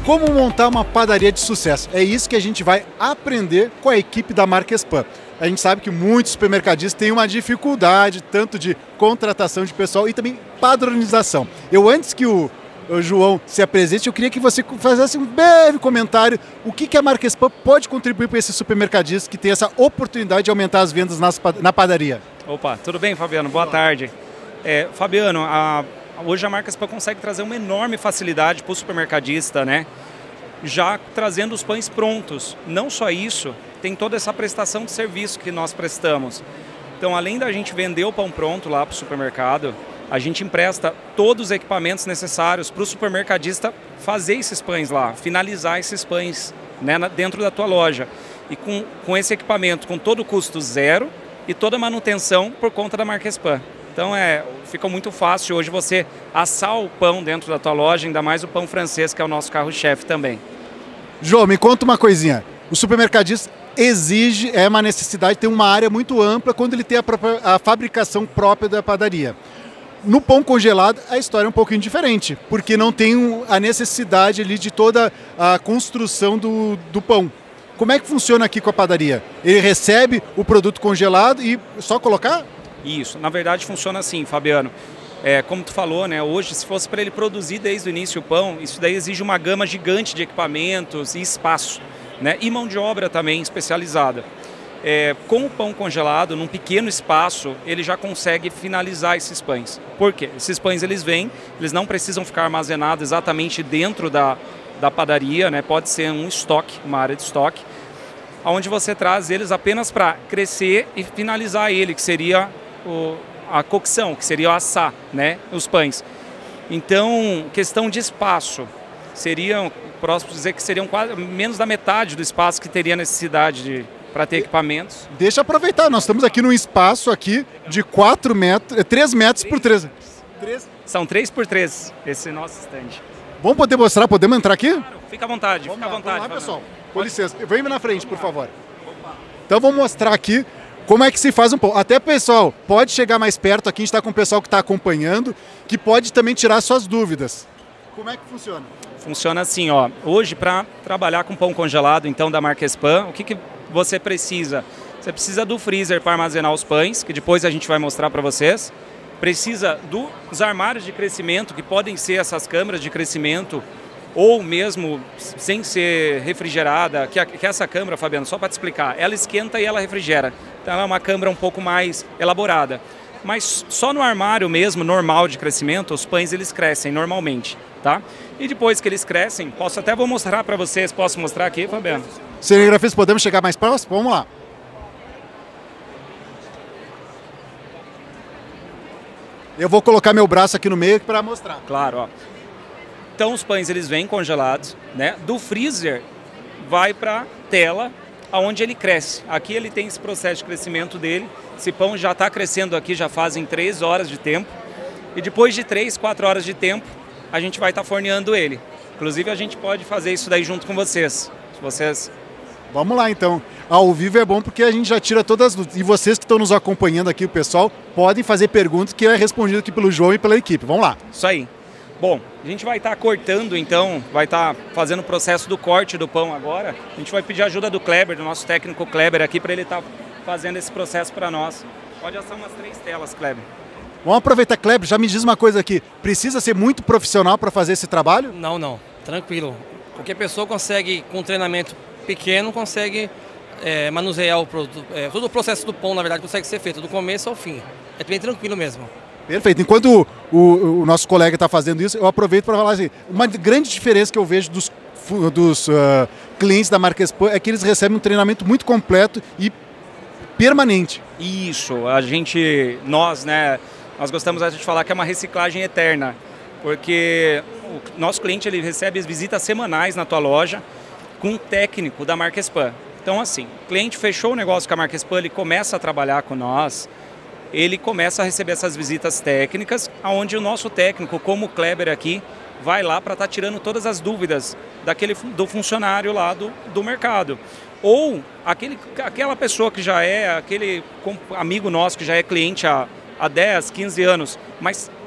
Como montar uma padaria de sucesso? É isso que a gente vai aprender com a equipe da Marquespan. A gente sabe que muitos supermercadistas têm uma dificuldade, tanto de contratação de pessoal e também padronização. Antes que o João se apresente, eu queria que você fizesse um breve comentário. O que a Marquespan pode contribuir para esses supermercadistas que tem essa oportunidade de aumentar as vendas na padaria? Opa, tudo bem, Fabiano? Boa tarde. Fabiano, hoje a Marquespan consegue trazer uma enorme facilidade para o supermercadista, né? Já trazendo os pães prontos. Não só isso, tem toda essa prestação de serviço que nós prestamos. Então, além da gente vender o pão pronto lá para o supermercado, a gente empresta todos os equipamentos necessários para o supermercadista fazer esses pães lá, finalizar esses pães, né, dentro da tua loja. E com esse equipamento, com todo o custo zero e toda a manutenção por conta da Marquespan. Então fica muito fácil hoje você assar o pão dentro da tua loja, ainda mais o pão francês, que é o nosso carro-chefe também. João, me conta uma coisinha. O supermercadista é uma necessidade, tem uma área muito ampla quando ele tem a fabricação própria da padaria. No pão congelado, a história é um pouquinho diferente, porque não tem a necessidade ali de toda a construção do pão. Como é que funciona aqui com a padaria? Ele recebe o produto congelado e só colocar? Isso, na verdade funciona assim, Fabiano. Como tu falou, né, hoje, se fosse para ele produzir desde o início o pão, isso daí exige uma gama gigante de equipamentos e espaço, né, e mão de obra também especializada. Com o pão congelado, num pequeno espaço, ele já consegue finalizar esses pães. Por quê? Esses pães eles não precisam ficar armazenados exatamente dentro da padaria, né? Pode ser um estoque, uma área de estoque, onde você traz eles apenas para crescer e finalizar ele, que seria a cocção, que seria o assar, né? Os pães. Então, questão de espaço, posso dizer que seriam quase menos da metade do espaço que teria necessidade para ter equipamentos. Deixa eu aproveitar, nós estamos aqui num espaço aqui de 3 metros por 3. São 3 por 3, esse nosso stand. Vamos poder mostrar, podemos entrar aqui? Claro, fica à vontade, fica à vontade. Vamos lá, pessoal. Com licença, vem na frente, por favor. Então vamos mostrar aqui como é que se faz um pão. Até, pessoal, pode chegar mais perto aqui, a gente está com o pessoal que está acompanhando, que pode também tirar suas dúvidas. Como é que funciona? Funciona assim, ó. Hoje, para trabalhar com pão congelado, então, da Marquespan, o que você precisa? Você precisa do freezer para armazenar os pães, que depois a gente vai mostrar para vocês. Precisa dos armários de crescimento, que podem ser essas câmaras de crescimento, ou mesmo sem ser refrigerada, que essa câmara, Fabiano, só para te explicar, ela esquenta e ela refrigera. Então ela é uma câmara um pouco mais elaborada. Mas só no armário mesmo, normal de crescimento, os pães eles crescem normalmente, tá? E depois que eles crescem, vou mostrar para vocês, posso mostrar aqui, Fabiano? Cinegrafista, podemos chegar mais próximo? Vamos lá. Eu vou colocar meu braço aqui no meio para mostrar. Claro, ó. Então os pães eles vêm congelados, né? Do freezer vai para a tela, aonde ele cresce. Aqui ele tem esse processo de crescimento dele. Esse pão já está crescendo aqui, já fazem 3 horas de tempo. E depois de 3, 4 horas de tempo, a gente vai estar forneando ele. Inclusive a gente pode fazer isso daí junto com vocês. Vamos lá então. Ao vivo é bom porque a gente já tira todas as dúvidas. E vocês que estão nos acompanhando aqui, o pessoal, podem fazer perguntas que é respondido aqui pelo João e pela equipe. Vamos lá. Isso aí. Bom, a gente vai estar cortando então, vai estar fazendo o processo do corte do pão agora. A gente vai pedir a ajuda do Kleber, do nosso técnico Kleber aqui, para ele estar fazendo esse processo para nós. Pode assar umas 3 telas, Kleber. Vamos aproveitar, Kleber, já me diz uma coisa aqui. Precisa ser muito profissional para fazer esse trabalho? Não. Tranquilo. Qualquer pessoa consegue, com um treinamento pequeno, consegue manusear o produto. Todo o processo do pão, na verdade, consegue ser feito do começo ao fim. É bem tranquilo mesmo. Perfeito. Enquanto o nosso colega está fazendo isso, eu aproveito para falar assim, uma grande diferença que eu vejo dos clientes da Marquespan é que eles recebem um treinamento muito completo e permanente. Isso, nós gostamos de falar que é uma reciclagem eterna, porque o nosso cliente ele recebe as visitas semanais na tua loja com um técnico da Marquespan. Então assim, o cliente fechou o negócio com a Marquespan, ele começa a trabalhar com nós, ele começa a receber essas visitas técnicas, onde o nosso técnico, como o Kleber aqui, vai lá para estar tirando todas as dúvidas do funcionário lá do mercado. Ou aquela pessoa que já é, aquele amigo nosso que já é cliente há 10, 15 anos, mas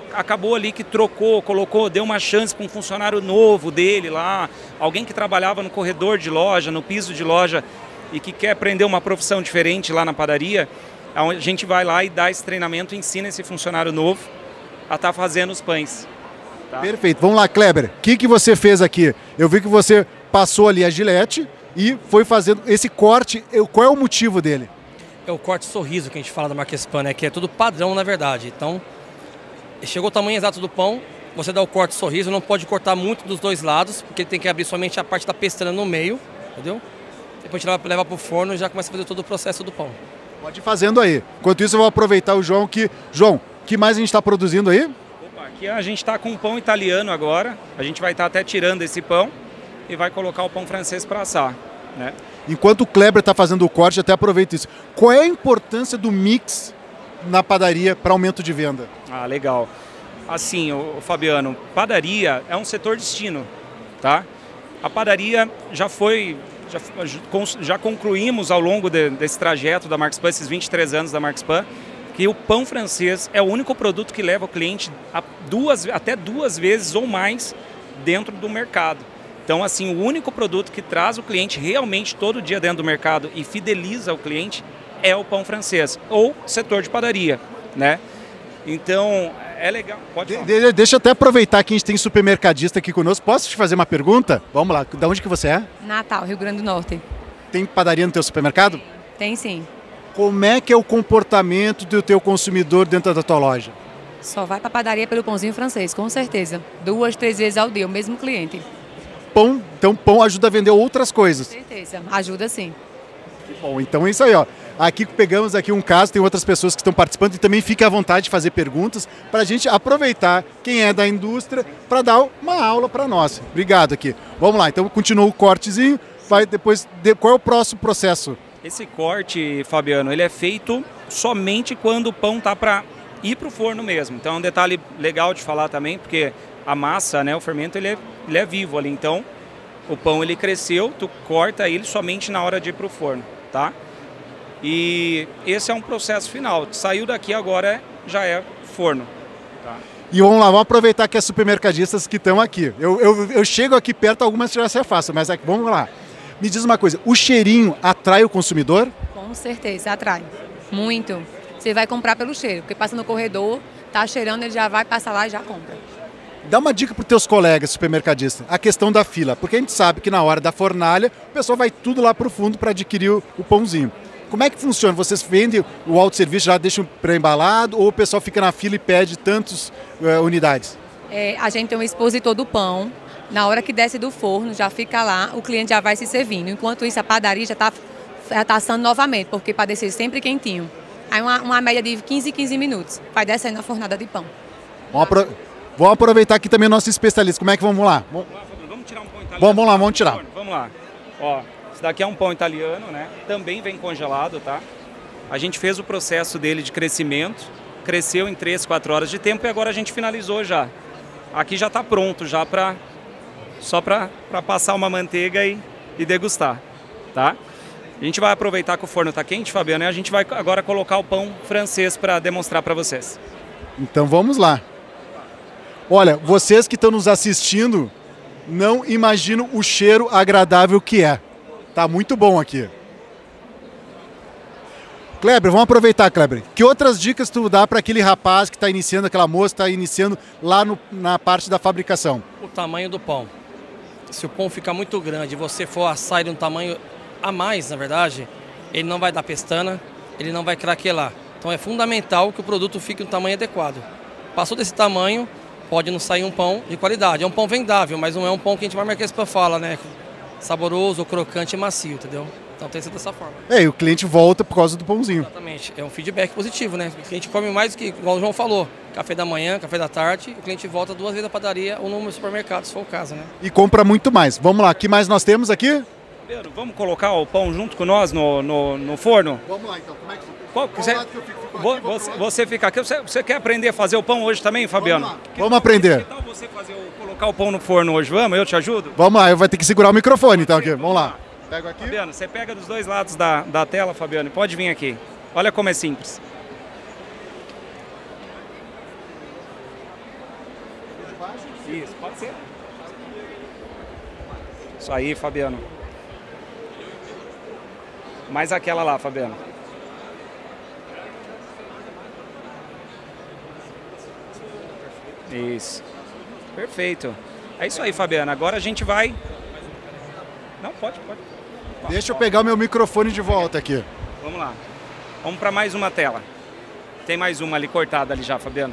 acabou ali que trocou, colocou, deu uma chance para um funcionário novo dele lá, alguém que trabalhava no corredor de loja, no piso de loja e que quer aprender uma profissão diferente lá na padaria, a gente vai lá e dá esse treinamento, ensina esse funcionário novo a estar fazendo os pães. Tá? Perfeito. Vamos lá, Kleber. O que você fez aqui? Eu vi que você passou ali a gilete e foi fazendo esse corte. Qual é o motivo dele? É o corte sorriso que a gente fala da Marques Pan, né? Que é tudo padrão, na verdade. Então, chegou o tamanho exato do pão, você dá o corte sorriso, não pode cortar muito dos dois lados, porque tem que abrir somente a parte da pestana no meio, entendeu? Depois a gente leva para o forno e já começa a fazer todo o processo do pão. Pode ir fazendo aí. Enquanto isso, eu vou aproveitar o João que... João, o que mais a gente está produzindo aí? Opa, aqui a gente está com um pão italiano agora. A gente vai estar até tirando esse pão e vai colocar o pão francês para assar, né? Enquanto o Kleber está fazendo o corte, até aproveito isso. Qual é a importância do mix na padaria para aumento de venda? Ah, legal. Assim, Fabiano, padaria é um setor destino, tá? A padaria já concluímos ao longo desse trajeto da Marques Pan, esses 23 anos da Marques Pan, que o pão francês é o único produto que leva o cliente até duas vezes ou mais dentro do mercado. Então, assim, o único produto que traz o cliente realmente todo dia dentro do mercado e fideliza o cliente é o pão francês, ou setor de padaria, né? Então, é legal. Pode falar. Deixa eu até aproveitar que a gente tem supermercadista aqui conosco. Posso te fazer uma pergunta? Vamos lá, de onde que você é? Natal, Rio Grande do Norte. Tem padaria no teu supermercado? Tem sim. Como é que é o comportamento do teu consumidor dentro da tua loja? Só vai para padaria pelo pãozinho francês, com certeza. 2, 3 vezes ao dia, o mesmo cliente. Pão, então pão ajuda a vender outras coisas. Com certeza, ajuda sim. Bom, então é isso aí, ó. Aqui pegamos aqui um caso, tem outras pessoas que estão participando e também fique à vontade de fazer perguntas para a gente aproveitar quem é da indústria para dar uma aula para nós. Obrigado aqui. Vamos lá, então continua o cortezinho, vai depois, qual é o próximo processo? Esse corte, Fabiano, ele é feito somente quando o pão tá para ir para o forno mesmo. Então é um detalhe legal de falar também, porque a massa, né, o fermento, ele é vivo ali. Então o pão ele cresceu, tu corta ele somente na hora de ir para o forno, tá? E esse é um processo final. Saiu daqui agora já é forno. Tá? E vamos aproveitar que é supermercadistas que estão aqui. Eu chego aqui perto, algumas já se afastam, mas aqui, vamos lá. Me diz uma coisa, o cheirinho atrai o consumidor? Com certeza, atrai. Muito. Você vai comprar pelo cheiro, porque passa no corredor, tá cheirando, ele já vai, passa lá e já compra. Dá uma dica para os teus colegas supermercadistas, a questão da fila, porque a gente sabe que na hora da fornalha, o pessoal vai tudo lá para o fundo para adquirir o pãozinho. Como é que funciona? Vocês vendem o autosserviço, já deixam pré-embalado, ou o pessoal fica na fila e pede tantas unidades? A gente tem um expositor do pão, na hora que desce do forno, já fica lá, o cliente já vai se servindo. Enquanto isso, a padaria já está assando novamente, porque para descer sempre quentinho. Aí uma média de 15 minutos, vai descendo a fornada de pão. Vamos aproveitar aqui também o nosso especialista. Como é que vamos lá? Vamos tirar um pão italiano. Vamos lá, vamos tirar. Vamos lá. Ó, esse daqui é um pão italiano, né? Também vem congelado, tá? A gente fez o processo dele de crescimento, cresceu em 3, 4 horas de tempo e agora a gente finalizou já. Aqui já está pronto, já só para passar uma manteiga e degustar, tá? A gente vai aproveitar que o forno está quente, Fabiano, e a gente vai agora colocar o pão francês para demonstrar para vocês. Então vamos lá. Olha, vocês que estão nos assistindo, não imaginam o cheiro agradável que é. Tá muito bom aqui. Kleber, vamos aproveitar, Kleber. Que outras dicas tu dá para aquele rapaz que está iniciando, aquela moça que está iniciando lá na parte da fabricação? O tamanho do pão. Se o pão ficar muito grande e você for assar ele um tamanho a mais, na verdade, ele não vai dar pestana, ele não vai craquelar. Então é fundamental que o produto fique no tamanho adequado. Passou desse tamanho, pode não sair um pão de qualidade. É um pão vendável, mas não é um pão que a gente vai Marques Pan fala, né? Saboroso, crocante e macio, entendeu? Então tem que ser dessa forma. E o cliente volta por causa do pãozinho. Exatamente. É um feedback positivo, né? O cliente come mais do que, igual o João falou, café da manhã, café da tarde, o cliente volta 2 vezes à padaria ou no supermercado, se for o caso, né? E compra muito mais. Vamos lá, o que mais nós temos aqui? Pedro, vamos colocar o pão junto com nós no forno? Vamos lá, então. Como é que... Você fica aqui. Você quer aprender a fazer o pão hoje também, Fabiano? Vamos aprender. Que tal você colocar o pão no forno hoje? Vamos? Eu te ajudo? Vamos lá, eu vou ter que segurar o microfone então aqui. Vamos lá. Pego aqui. Fabiano, você pega dos dois lados da tela, Fabiano. Pode vir aqui. Olha como é simples. Isso, pode ser. Isso aí, Fabiano. Mais aquela lá, Fabiano. Isso. Perfeito. É isso aí, Fabiano. Agora a gente vai... Não, pode. Deixa eu pegar o meu microfone de volta aqui. Vamos lá. Vamos para mais uma tela. Tem mais uma ali cortada ali já, Fabiano.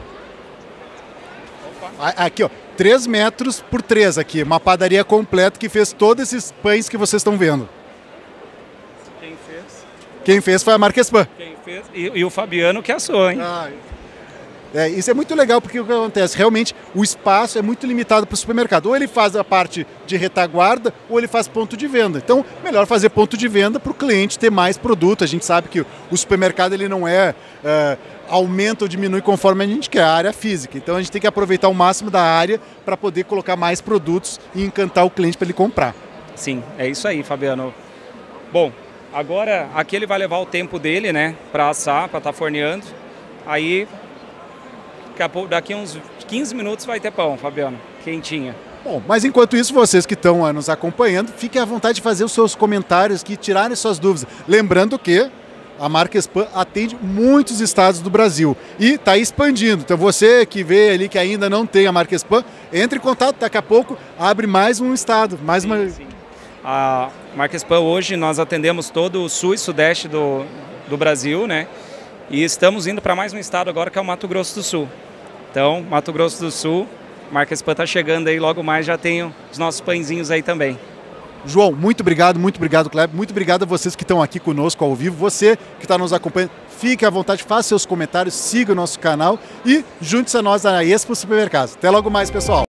Opa. Aqui, ó. 3 metros por 3 aqui. Uma padaria completa que fez todos esses pães que vocês estão vendo. Quem fez? Quem fez foi a Marques Pan. Quem fez? E o Fabiano que assou, hein? Isso é muito legal porque o que acontece? Realmente o espaço é muito limitado para o supermercado. Ou ele faz a parte de retaguarda ou ele faz ponto de venda. Então, melhor fazer ponto de venda para o cliente ter mais produto. A gente sabe que o supermercado ele não aumenta ou diminui conforme a gente quer, a área física. Então a gente tem que aproveitar o máximo da área para poder colocar mais produtos e encantar o cliente para ele comprar. Sim, é isso aí, Fabiano. Bom, agora aqui ele vai levar o tempo dele, né, para assar, para estar forneando. Aí daqui uns 15 minutos vai ter pão, Fabiano, quentinha. Bom, mas enquanto isso, vocês que estão nos acompanhando, fiquem à vontade de fazer os seus comentários, que tirarem suas dúvidas. Lembrando que a Marques Pan atende muitos estados do Brasil e está expandindo. Então você que vê ali que ainda não tem a Marques Pan, entre em contato, daqui a pouco abre mais um estado, mais uma... Sim. A Marques Pan hoje nós atendemos todo o sul e sudeste do Brasil, né? E estamos indo para mais um estado agora que é o Mato Grosso do Sul. Então, Mato Grosso do Sul, Marques Pan está chegando aí, logo mais já tem os nossos pãezinhos aí também. João, muito obrigado, Kleber. Muito obrigado a vocês que estão aqui conosco ao vivo. Você que está nos acompanhando, fique à vontade, faça seus comentários, siga o nosso canal e junte-se a nós na Expo Supermercados. Até logo mais, pessoal.